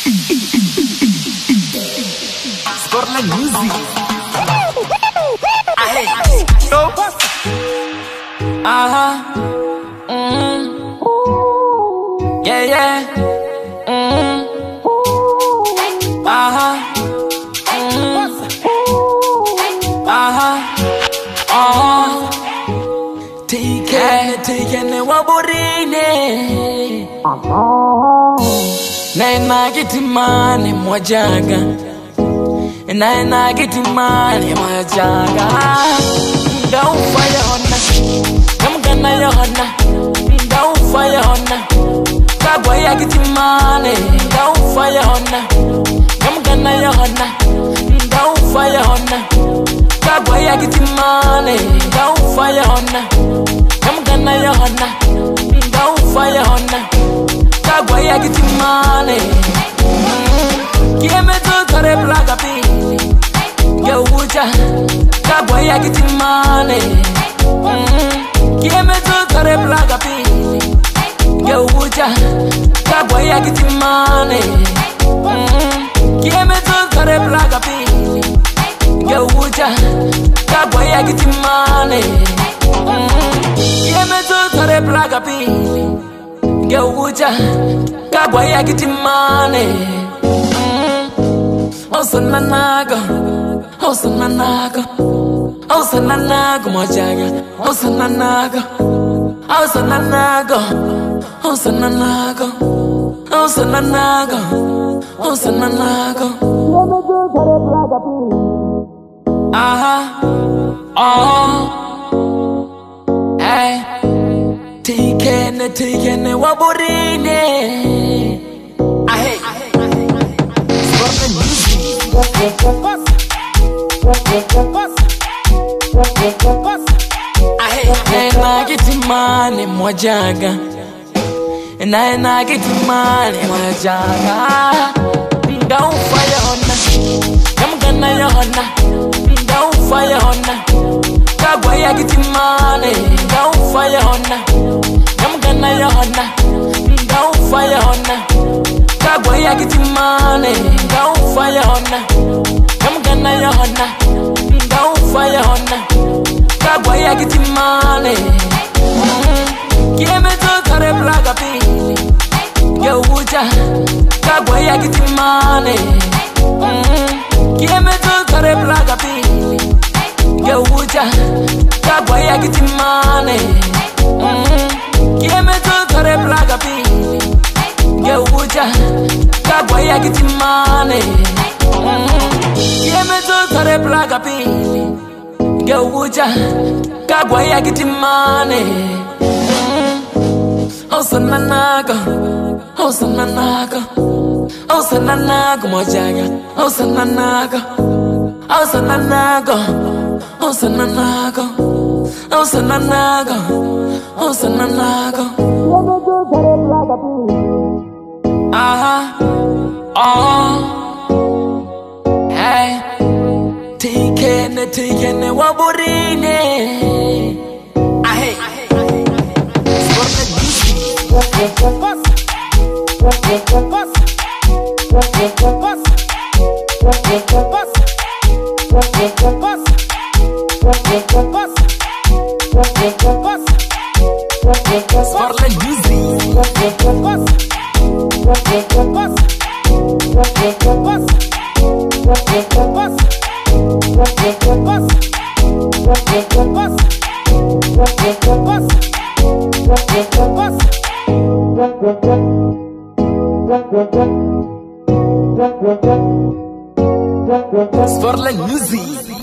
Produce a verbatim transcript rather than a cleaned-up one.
Sportland Music. Aha. Mm. Yeah, yeah. Mm. Aha. Mm. Aha. Oh. Take it, take it, ne waburine. Naina gitimani mwajaga. Naina gitimani mwajaga. Don't fire honna, come gonna ya honna. Don't fire honna, kabaya gitimani. Don't fire honna, come gonna ya honna. Don't fire honna, kabaya gitimani. Don't fire honna, come gonna ya honna. Don't fire honna, kabaya gitimani. Kieme tu kare plaga pi, geuja. Kabaya gitimani. Kieme tu kare plaga pi, geuja. Kabaya gitimani. Kieme tu kare plaga pi, geuja. Kabaya gitimani. Kieme tu kare plaga pi, geuja. Kabaya gitimani. Osananaga, Osananaga, Osananaga, Mojaga, Osananaga, Osananaga, Osananaga, Osananaga, Osananaga. Aha, oh, hey, take it, take it, waburine. I hate. Naina gitimani mwajaga. Naina gitimani mwajaga. Don't fire honna, come gonna ya honna. Don't fire honna, kabaya gitimani. Don't fire honna, come gonna ya honna. Don't fire honna, kabaya gitimani. Don't fire honna, come gonna ya honna. Don't fire honna, kabaya gitimani. Kieme tu kare plaga pi, geuja. Kabaya gitimani. Kieme tu kare plaga pi, geuja. Kabaya gitimani. Kieme tu kare plaga pi, geuja. Kabaya gitimani. Kieme tu kare plaga pi, geuja. Kabaya gitimani. Osananaga, Osananaga, Osananaga, Mojaga, Osananaga, Osananaga, Osananaga, Osananaga, Osananaga. Aha, oh, hey, take it, take it, waburine. I hate. Sportland Music. Sportland Music.